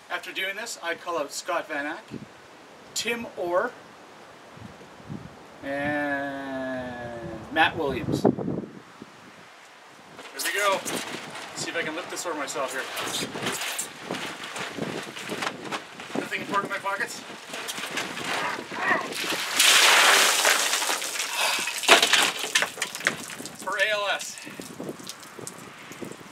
After doing this, I'd call out Scott Van Ack, Tim Orr, and Matt Williams. There we go. Let's see if I can lift this over myself here. Nothing important in my pockets?